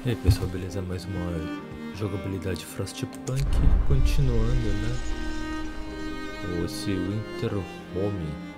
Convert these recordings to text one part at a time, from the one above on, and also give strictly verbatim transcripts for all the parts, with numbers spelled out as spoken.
E aí pessoal, beleza? Mais uma jogabilidade Frostpunk, continuando, né? Esse Winter Home.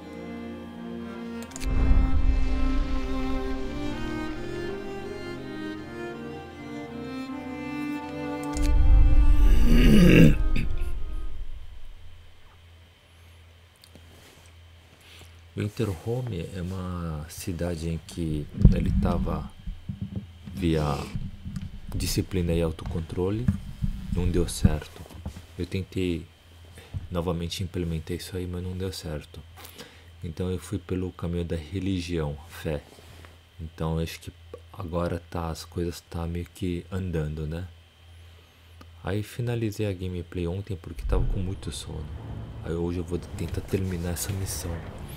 Winter Home é uma cidade em que ele estava via disciplina e autocontrole, não deu certo. Eu tentei novamente implementar isso aí, mas não deu certo. Então eu fui pelo caminho da religião, fé. Então eu acho que agora tá, as coisas tá meio que andando, né? Aí finalizei a gameplay ontem porque tava com muito sono. Aí hoje eu vou tentar terminar essa missão.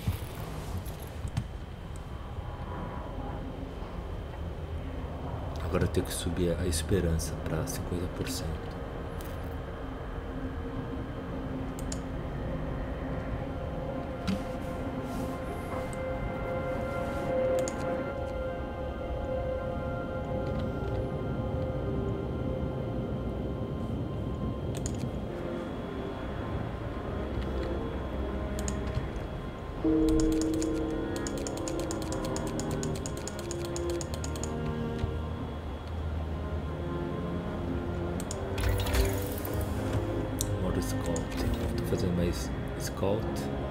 Agora eu tenho que subir a esperança para cinquenta por cento. Modo Scout, tô fazendo mais Scout.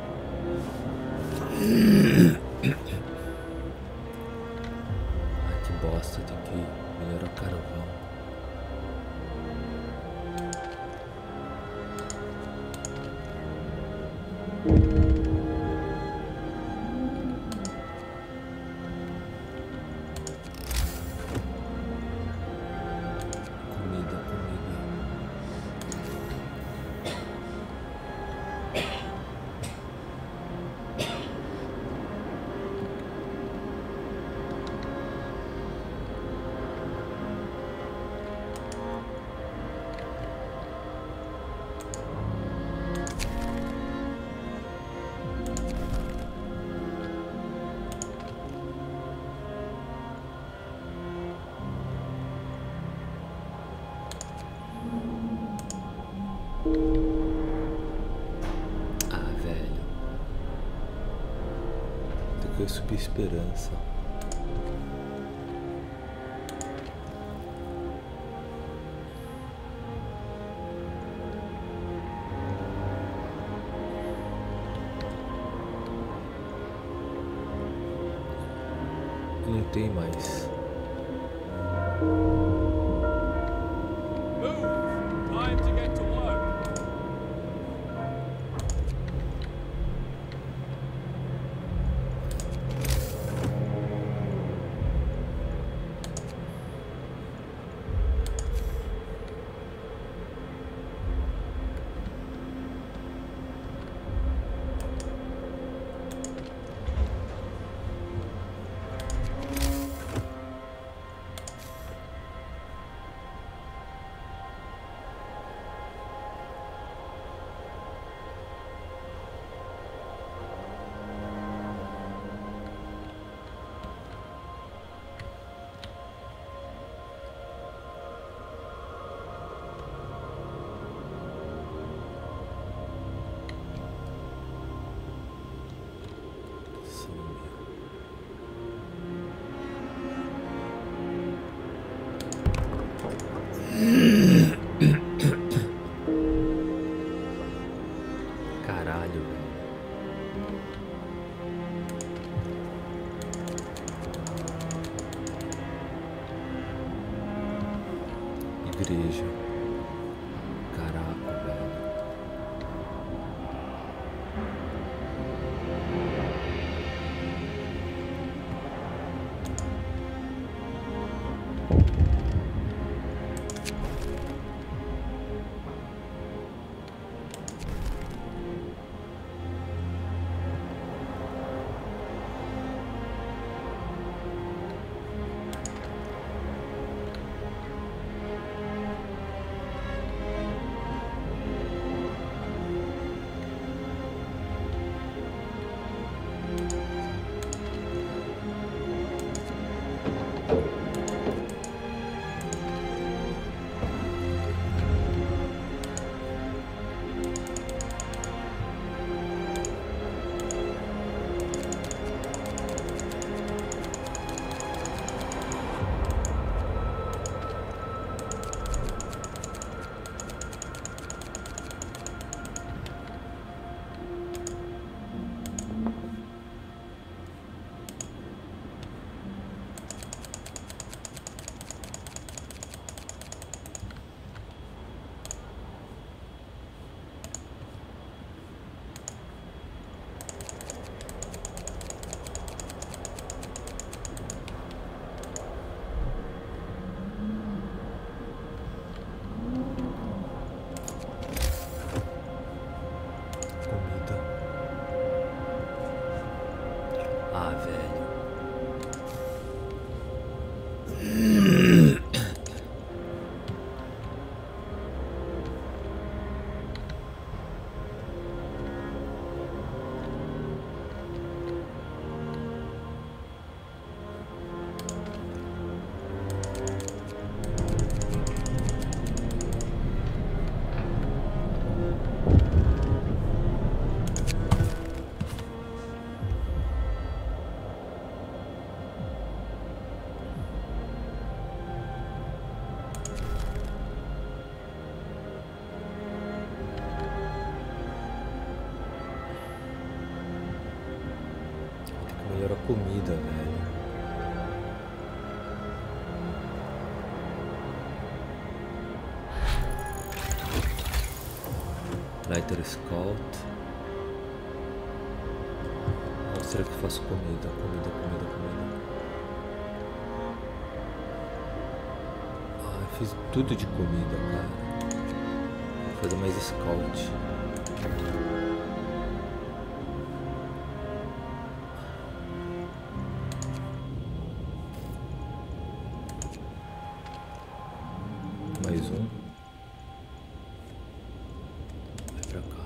Ai que bosta, tem que melhorar o carvão. Comida, comida. Ah, velho. Tem que subir esperança. Não tem mais. Time to get to work. Caralho, velho. Igreja. Caraca, velho. Lighter Scout. Ou será que eu faço comida? Comida, comida, comida. Ah, eu fiz tudo de comida, cara. Vou fazer mais Scout. Mais um. Vai pra cá.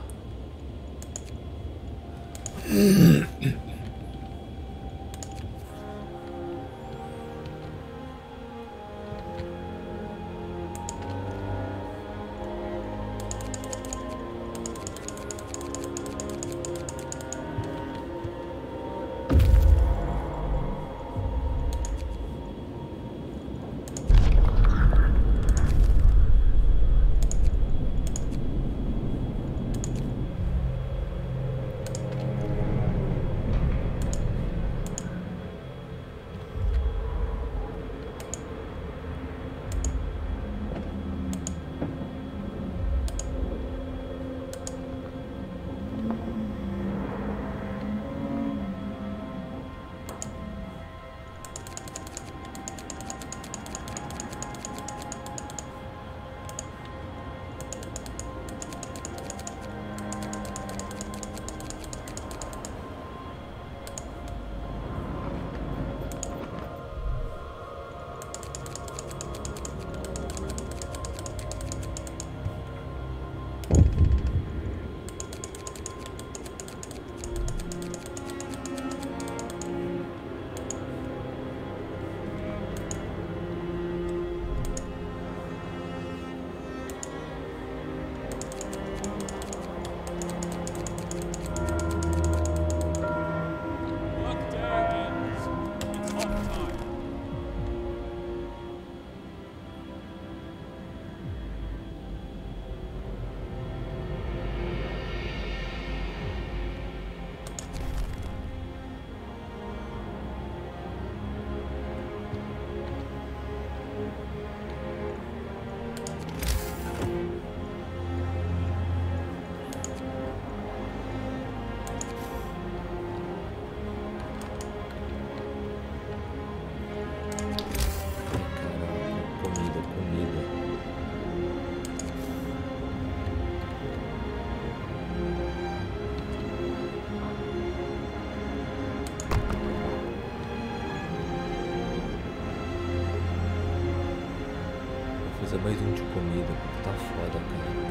Fazer mais um de comida, porque tá foda, cara.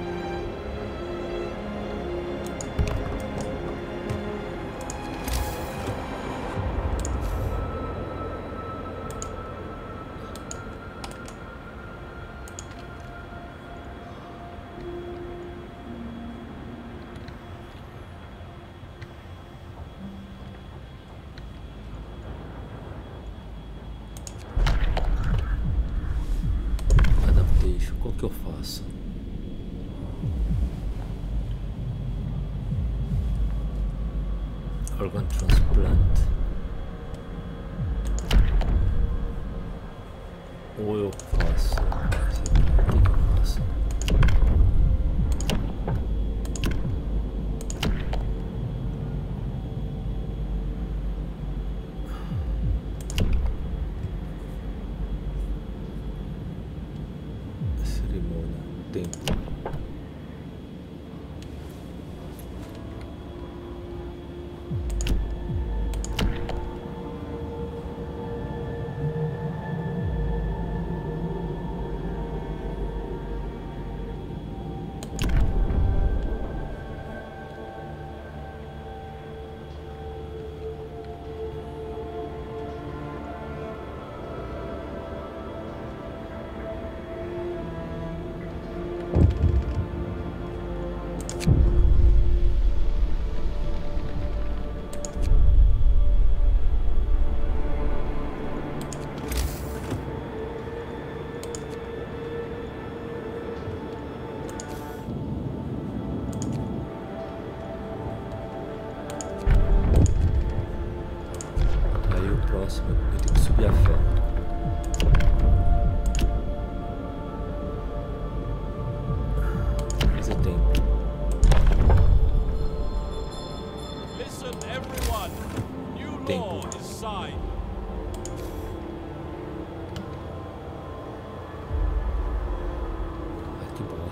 Qual que eu faço? Organ transplant. Ou eu faço esse aqui. O que que eu faço? Cerimônia, tempo.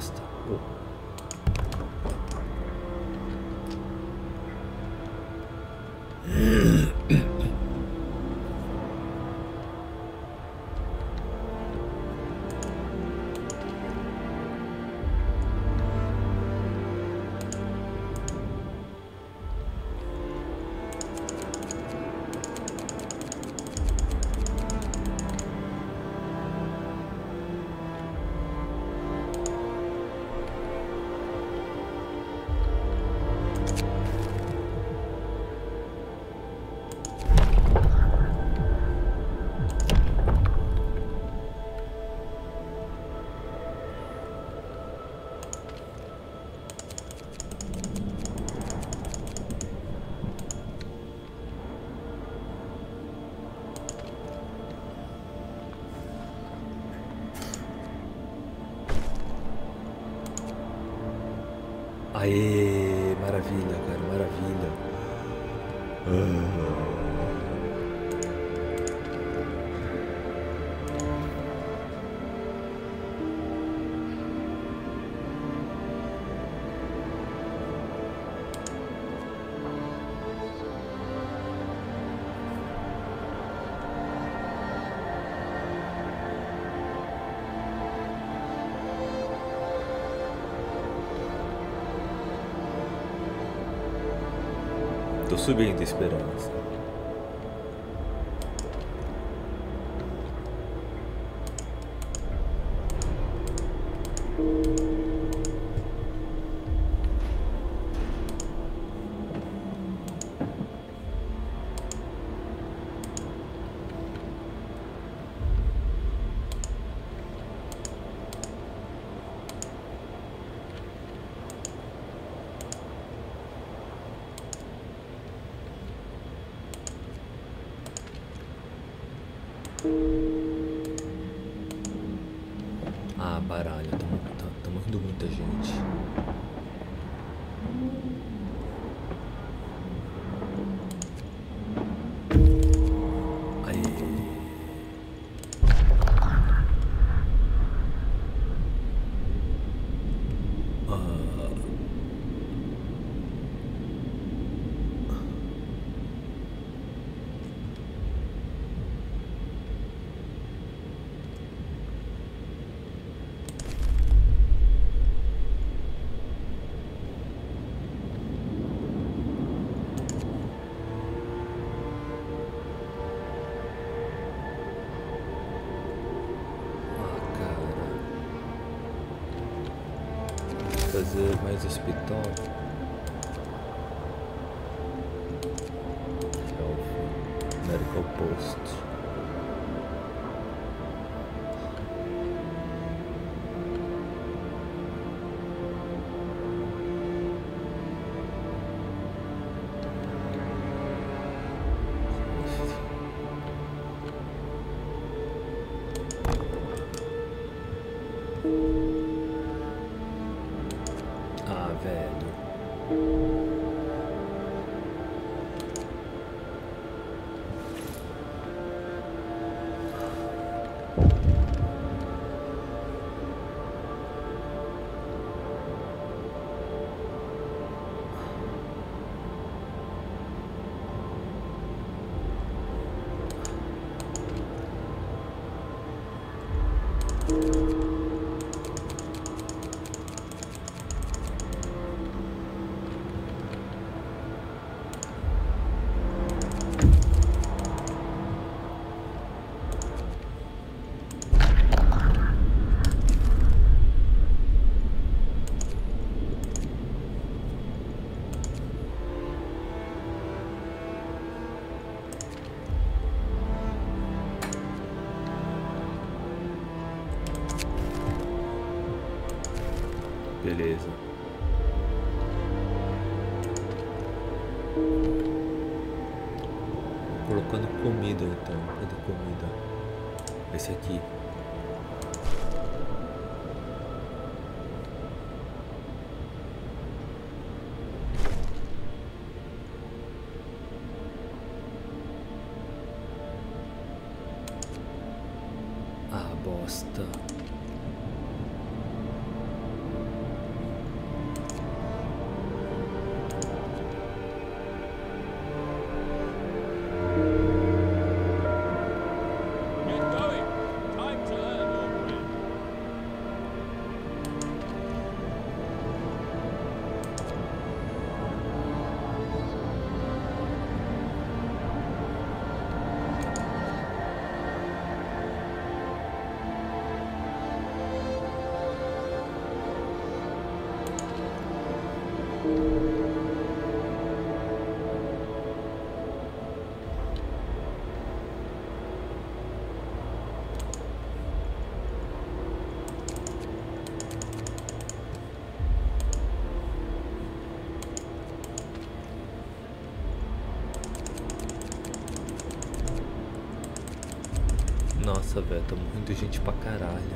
bosta. Oh. Aê, maravilha, cara, maravilha. Ah. Tô subindo a esperança. Ah, baralho, tá morrendo muita gente. Aí. Ah. Fazer mais hospital. Health Medical Post. Ah, velho. Beleza. Colocando comida então. Cadê comida? Esse aqui. Ah, bosta. Nossa, velho, tá morrendo gente pra caralho.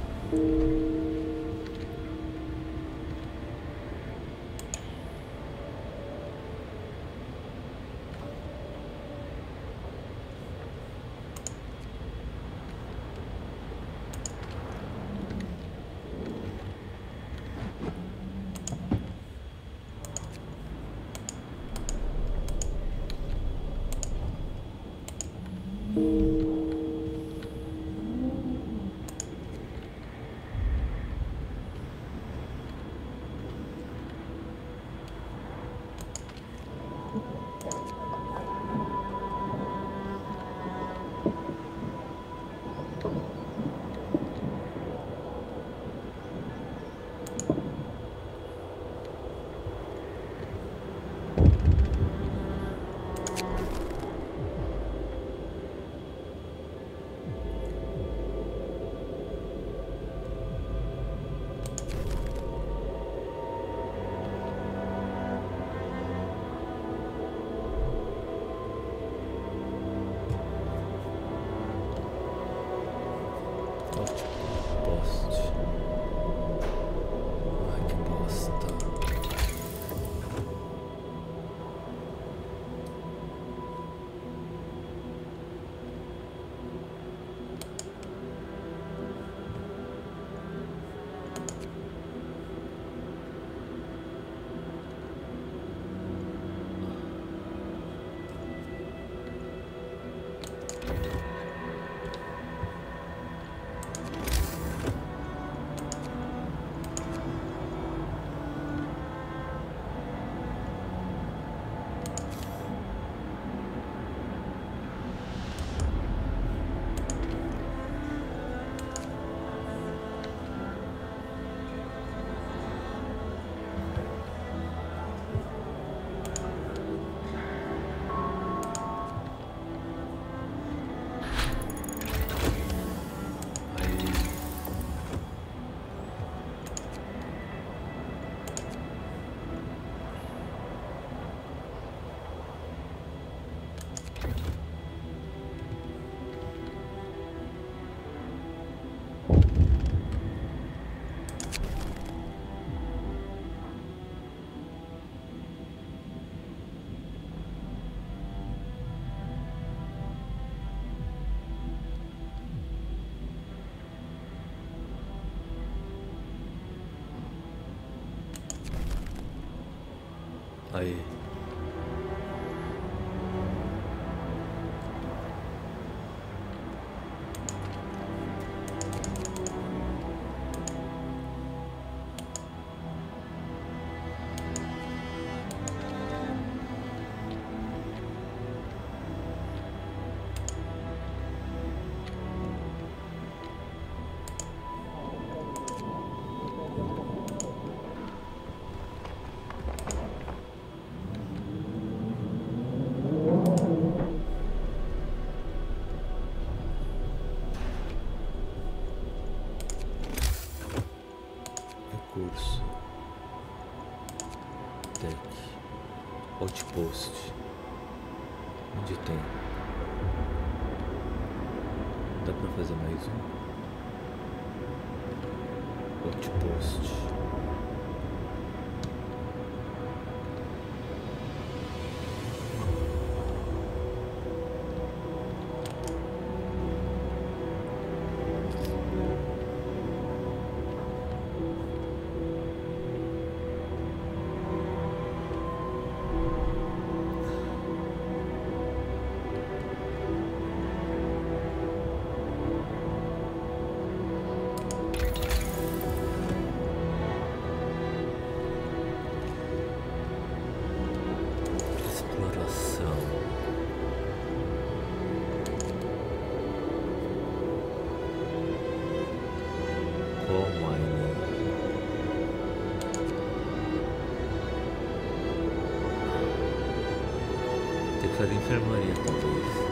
Aí. Recurso. Tech. Outpost. Onde tem? Dá pra fazer mais um? Outpost. Fazer enfermaria, talvez.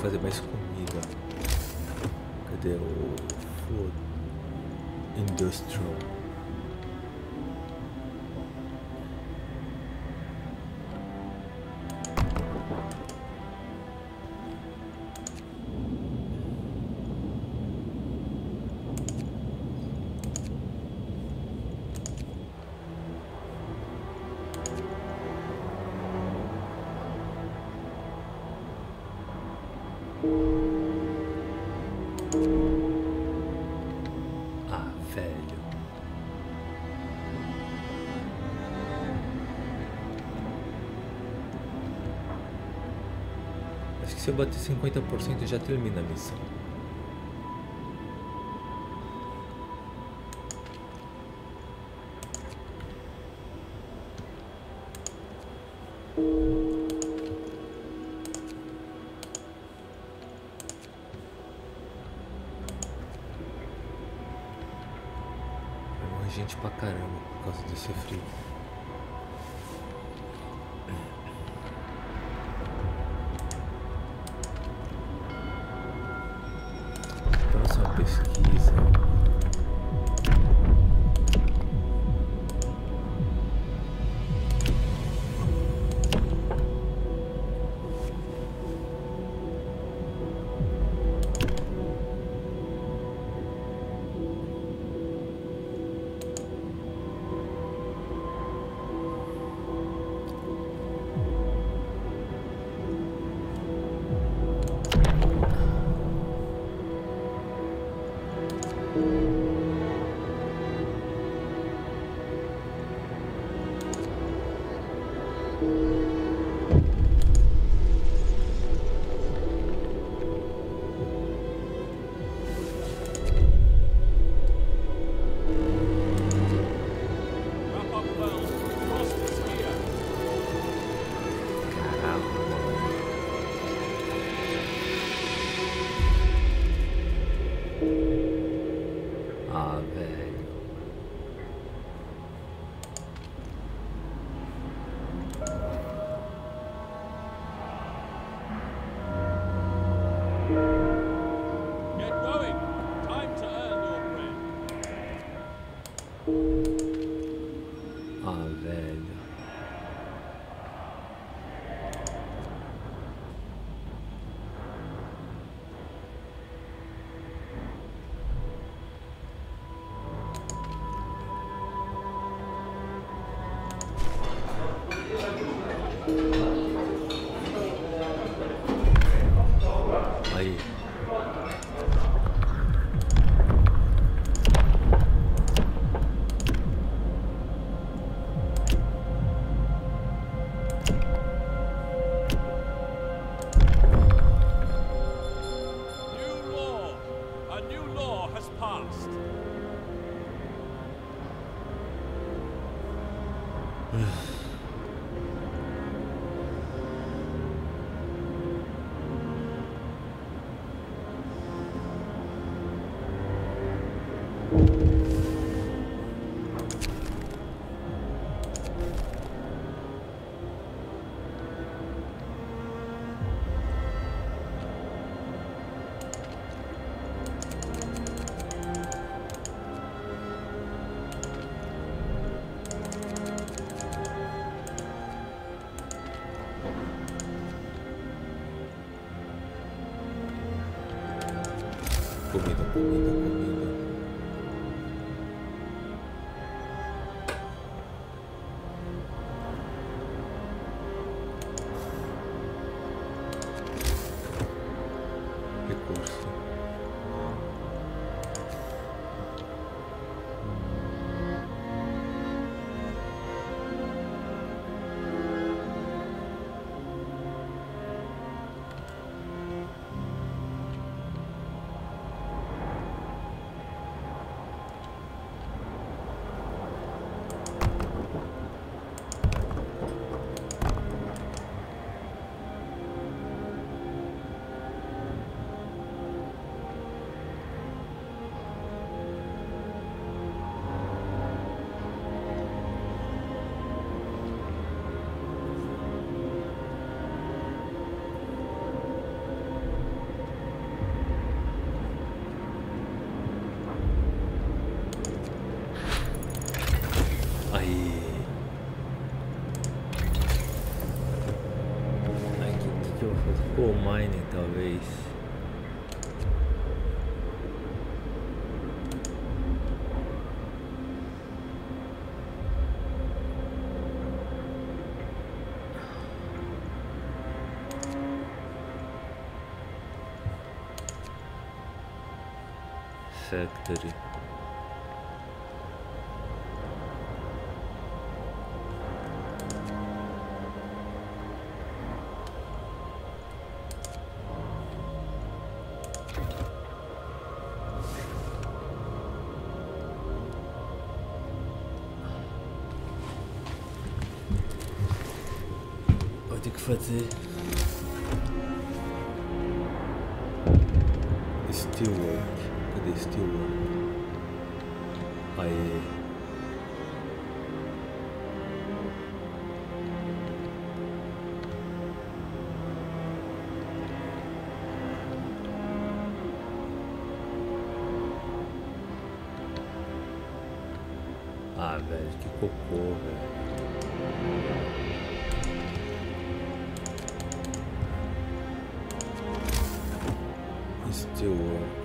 fazer mais comida. Cadê o food industrial? Ah, velho. Acho que se eu bater cinquenta por cento já termina a missão. Gente pra caramba por causa desse frio. Próxima pesquisa. Wrap up well. Frost is here. Caramba, mano. Ah, velho. Get going. Time to earn your bread. Ah, velho. Aí. New law. A new law has passed. Comida, comida, comida. Recurso. Aí. Aí o que, que eu vou fazer? Coal mining talvez. Factory. Vou ter que fazer Steelwork. Cadê Steelwork? Aê. Ah, velho, que cocô, velho. Steelwork.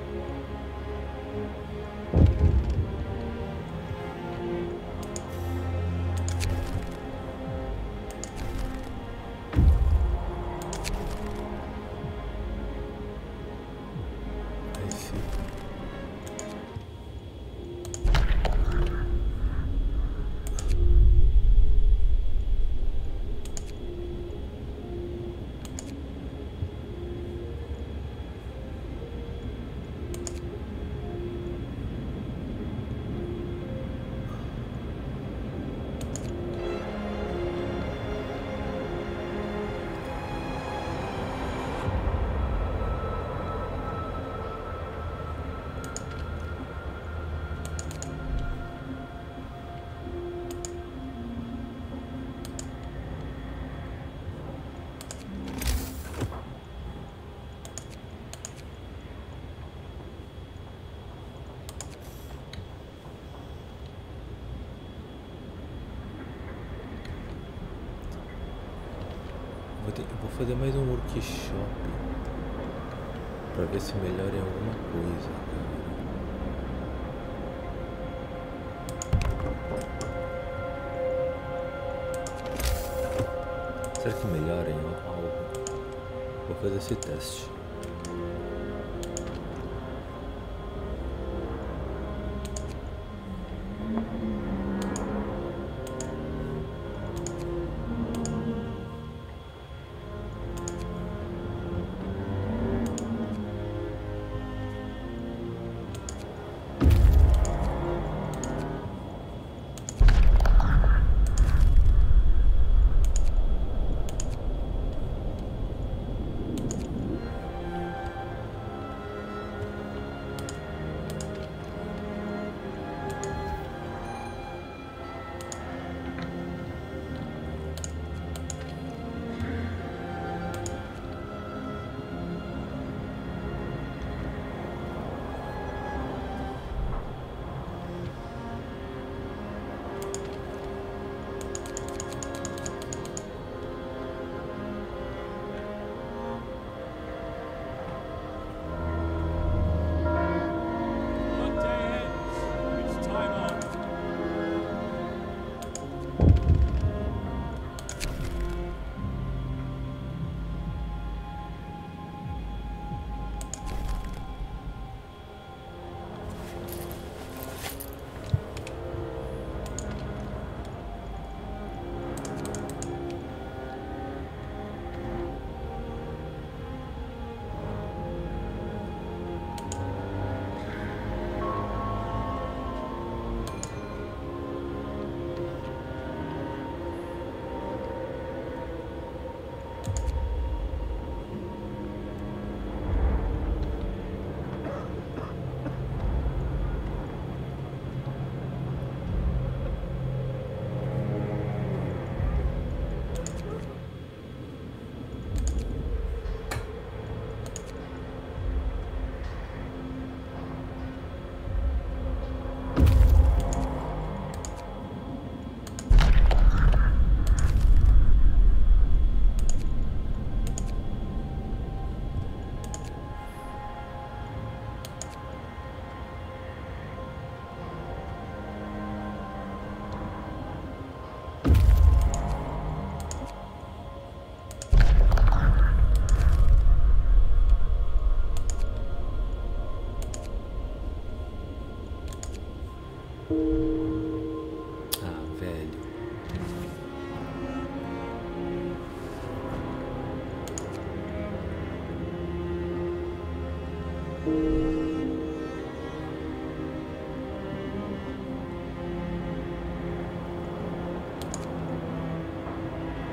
Vou, ter, vou fazer mais um workshop pra ver se melhora em alguma coisa, cara. Será que melhora em algo? Vou fazer esse teste.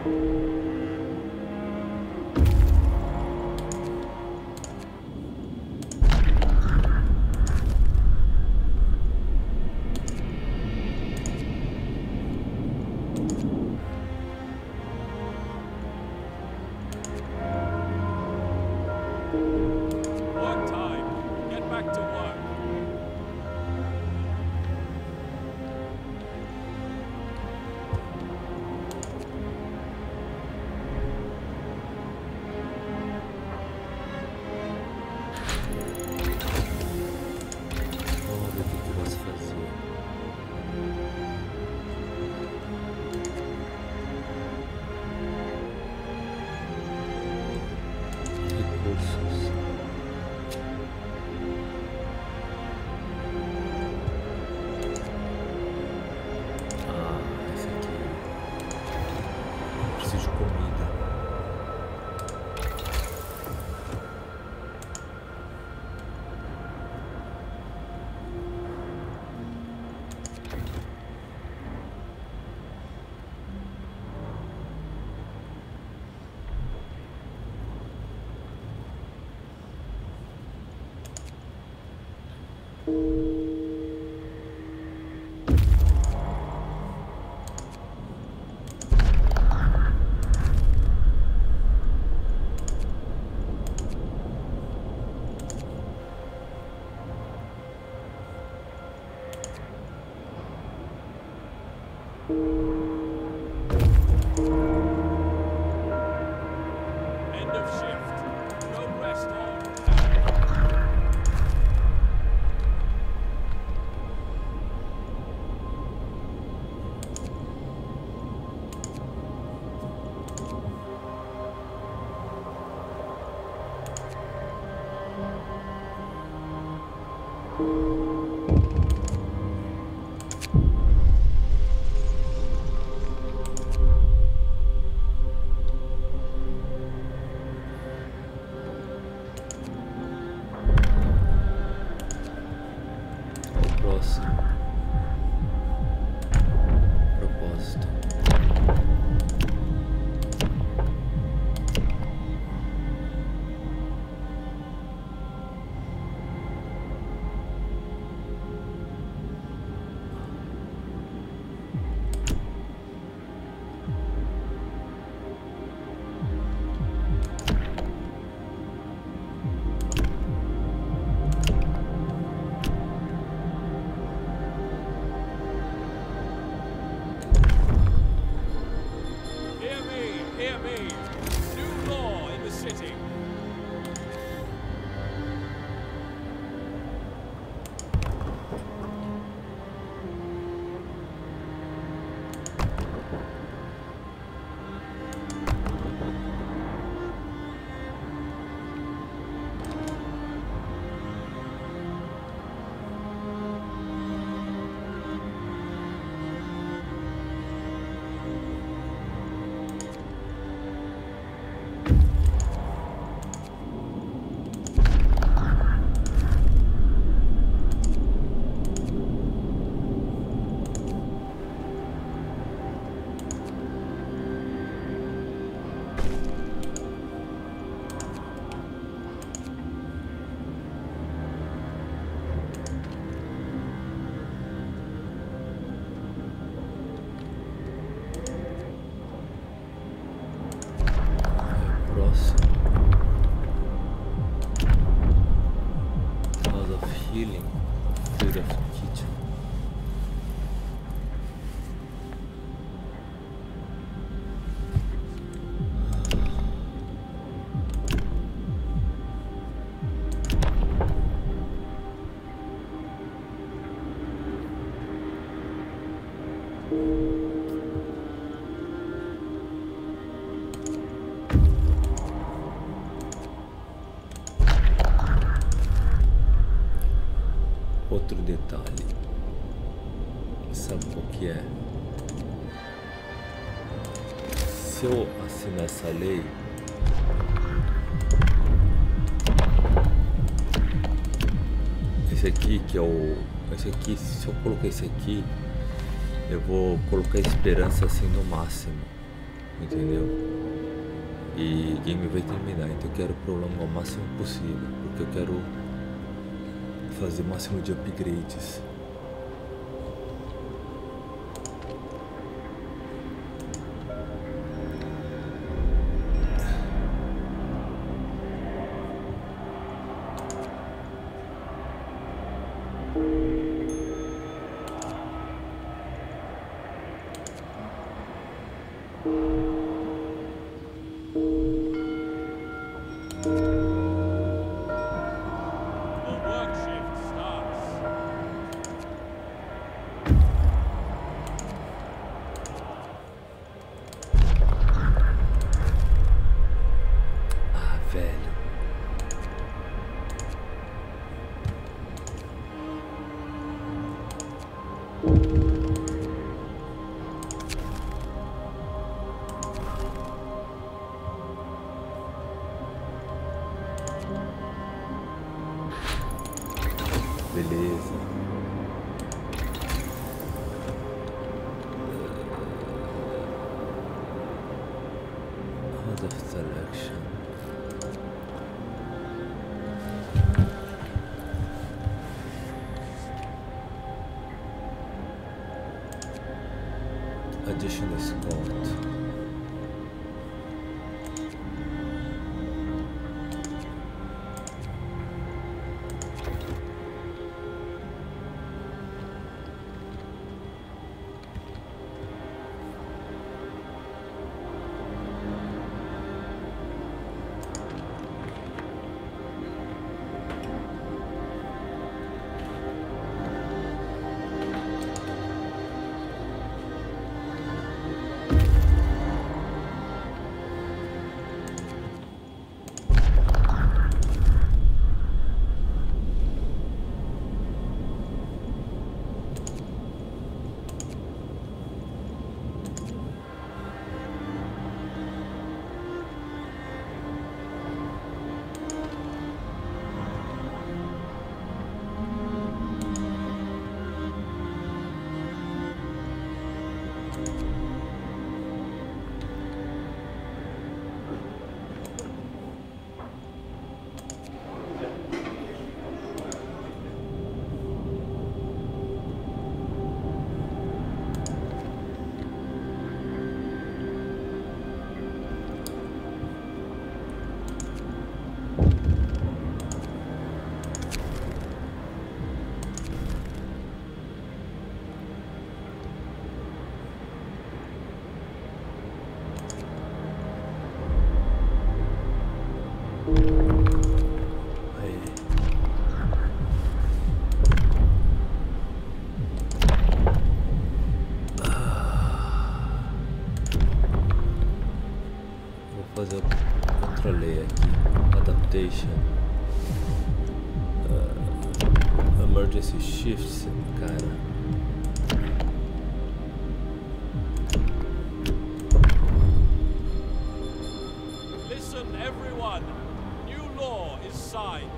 Work time. Get back to work. Vamos ver o que que eu posso fazer. Recursos. Ah, esse aqui. Preciso de comida. End of shift. No rest hold. Próximo. Propósito. Hear me, hear me. New law in the city. Próximo. House of Healing. Field of Kitchen. Outro detalhe, sabe qual que é? Se eu assinar essa lei, esse aqui que é o, esse aqui, se eu colocar esse aqui, eu vou colocar a esperança assim no máximo. entendeu? E o game vai terminar, então eu quero prolongar o máximo possível, porque eu quero fazer o máximo de upgrades. Beleza. Out of selection. Additional scout. Fazer o controlei aqui, adaptation, uh, emergency shifts, cara. Listen, everyone. New law is signed.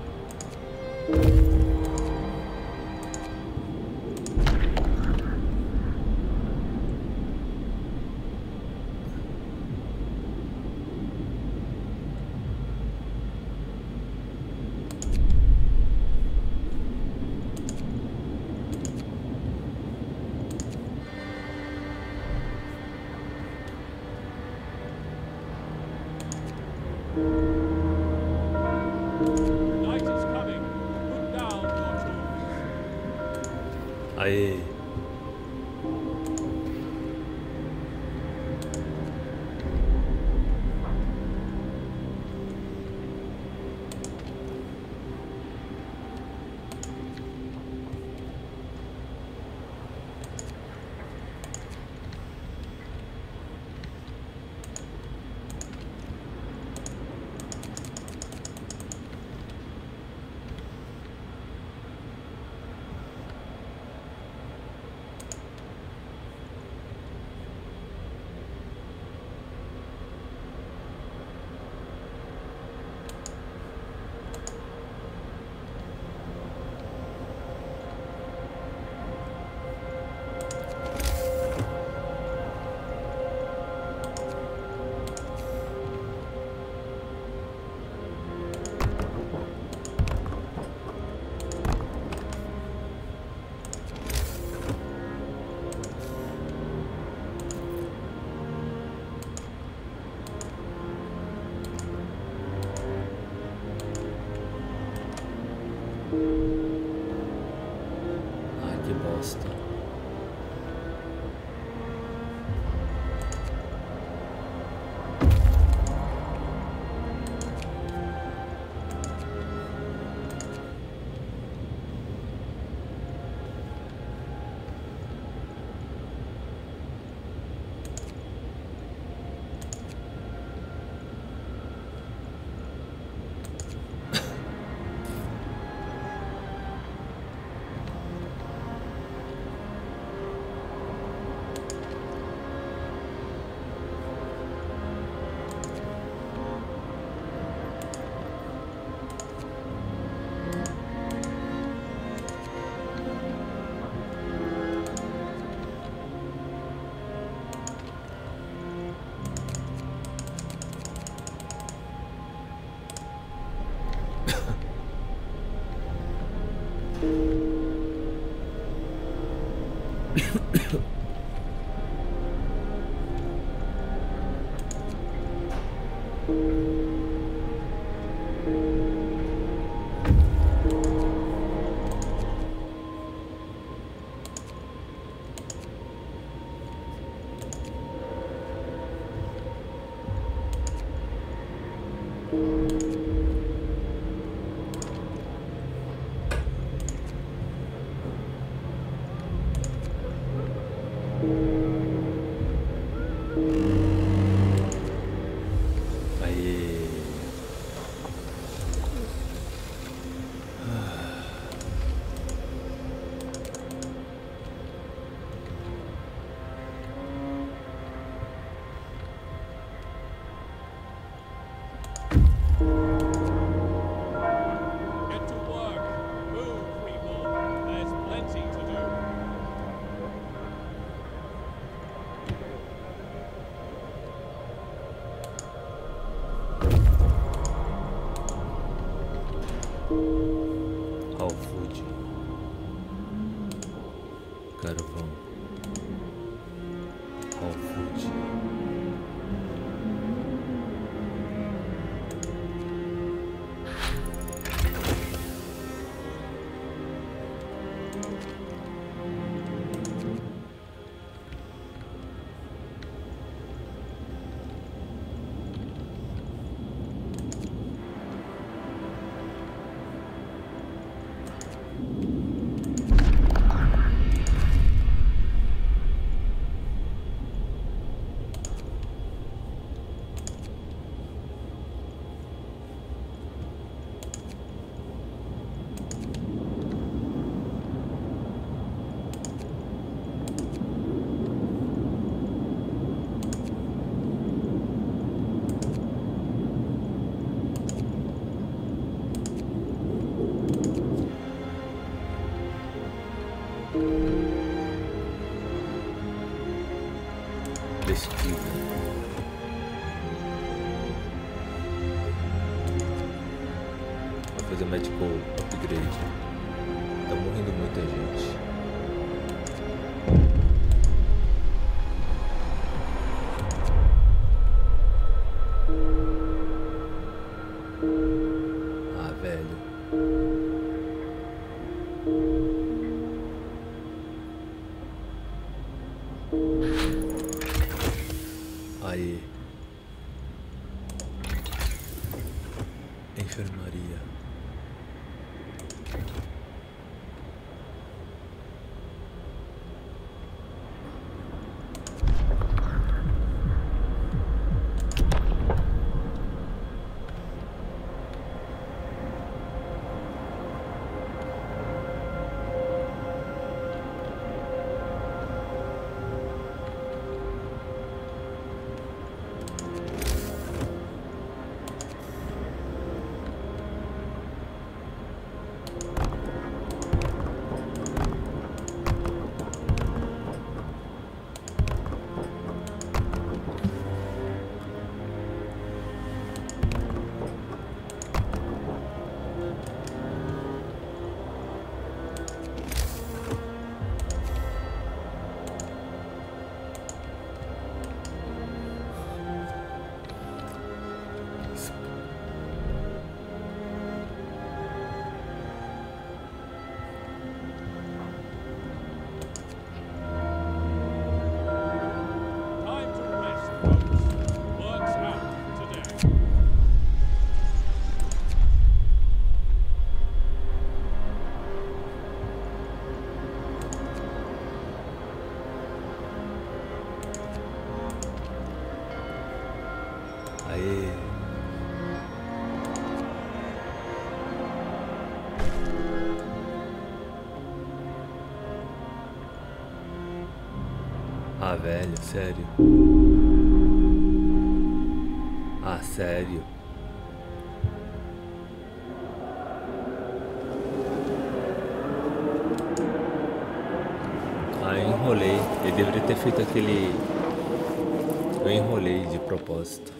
Night is coming. Put down your tools. Aê. Get to work. Move, people. There's plenty to do. Alfude, carvão, Alfude, pesquisa, vai fazer medical upgrade, tá morrendo muita gente. Ah, velho. Aí, enfermaria. Time to rest, folks. Work's out today. Aê. Ah, velho, sério. Ah, sério. Ah, eu enrolei. Ele deveria ter feito aquele... Eu enrolei de propósito.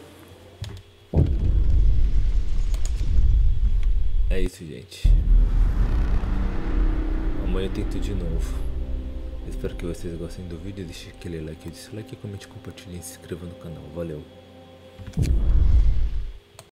É isso, gente. Amanhã eu tento de novo. Espero que vocês gostem do vídeo. Deixe aquele like, dislike, comente, compartilhe e se inscreva no canal. Valeu!